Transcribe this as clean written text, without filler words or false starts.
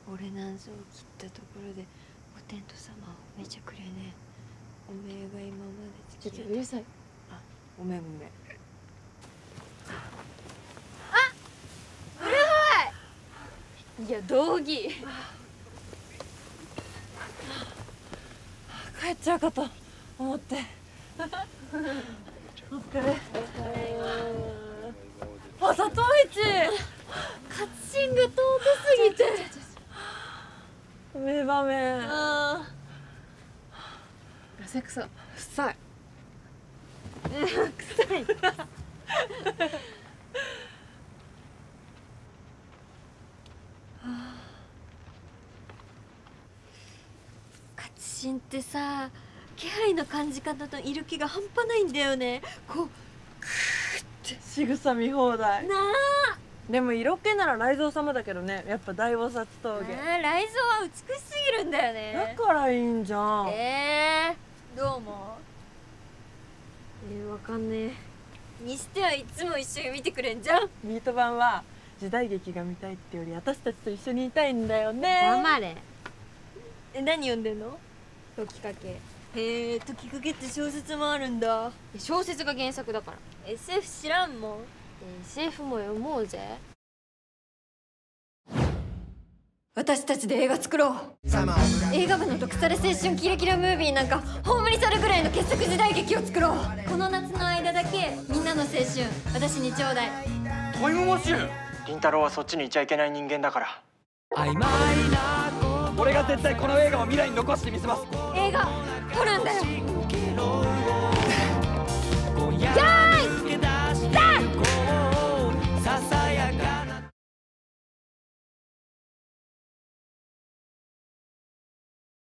俺なんぞを切ったところでお天道様をめちゃくれね。おめえが今までちょっとうるさい。 あ、ごめんごめん。 いや道義。 帰っちゃうかと思って。お疲れ。あざといち。 カッシング尊すぎて。 名場面。 汗くさ。 臭い。 臭い。 勝新ってさ、気配の感じ方と色気が半端ないんだよね。こう仕草見放題。 なあ。 でも色気なら雷蔵様だけどね。やっぱ大菩薩峠。 雷蔵は美しすぎるんだよね。 だからいいんじゃん。 どう思う？ わかんねえ。にしてはいつも一緒に見てくれんじゃん。 ビート版は時代劇が見たいってより私たちと一緒にいたいんだよね。 黙れ。 何読んでんの？ 時かけ。 へえ、時かけって小説もあるんだ。 小説が原作だから。 SF 知らんもん。 SF も読もうぜ。 私たちで映画作ろう。映画部の毒され青春キラキラムービーなんか葬り去るぐらいの傑作時代劇を作ろう。この夏の間だけみんなの青春私にちょうだい。 タイムマシン。凛太郎はそっちにいちゃいけない人間だから。曖昧な。俺が絶対この映画を未来に残してみせます。 映画撮るんだよ。